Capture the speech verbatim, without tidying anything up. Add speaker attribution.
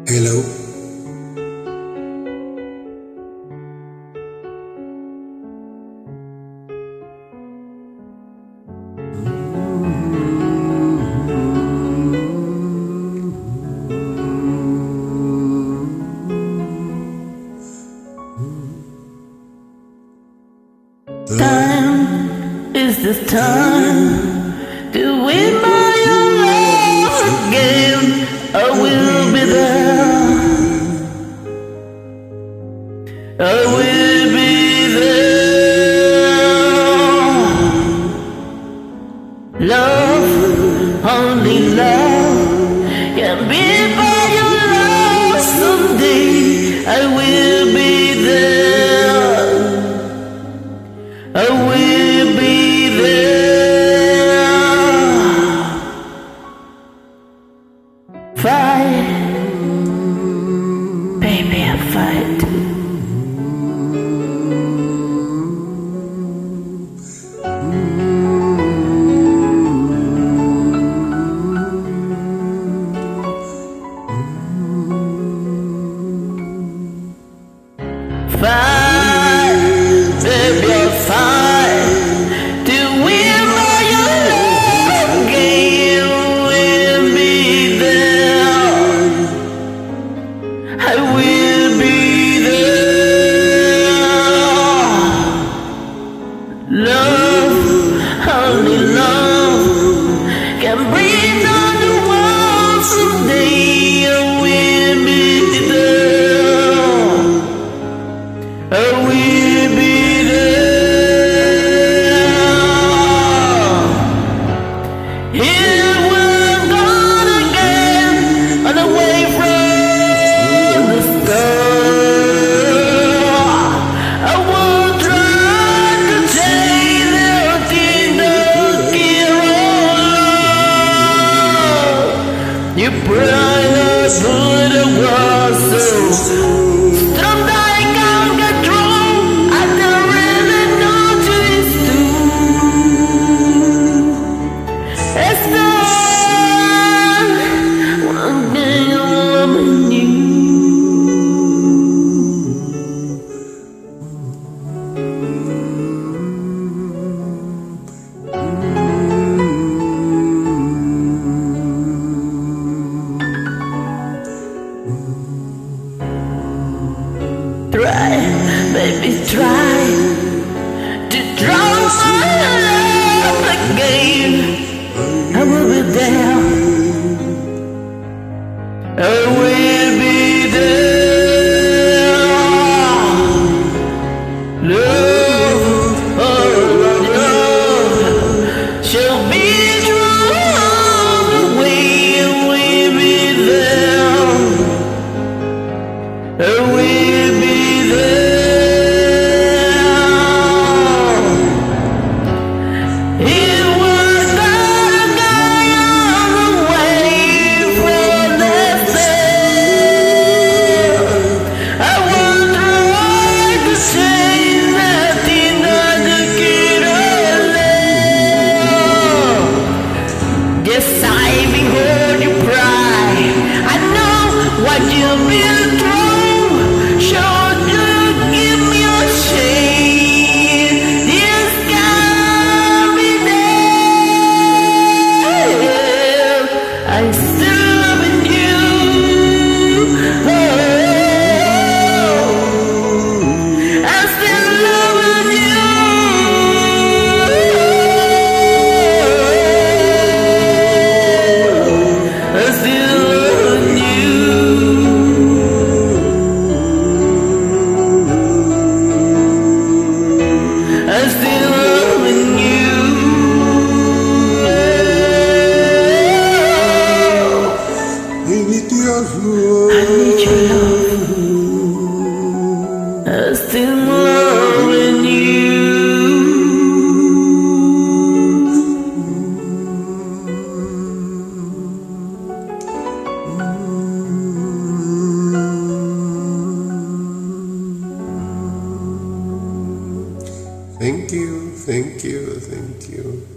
Speaker 1: Hello.
Speaker 2: Time is the time to win my love again. I will be there. I will be there. Love, only love can be by your love someday. I will be there. I will be there. Fight, baby, I fight. Fight, baby, I fight to win my love again. Will be there. I will be there. Love, only love can bring down the world someday. I will be there. I will be there. Here we're gone again, on the way from the start. I will try to change everything that can. You brought us through the world so try, baby, try to draw my love again. I will be there. I will be there. Love, oh love, shall be true all the way. I will be there. I will be there. You've been through, sure to give me a shade. It's gotta be there. I still loving you. Oh, I still loving you. I still loving you. I'm still loving you.
Speaker 1: I need your love.
Speaker 2: I need your love. I'm still loving you.
Speaker 1: Thank you, thank you, thank you.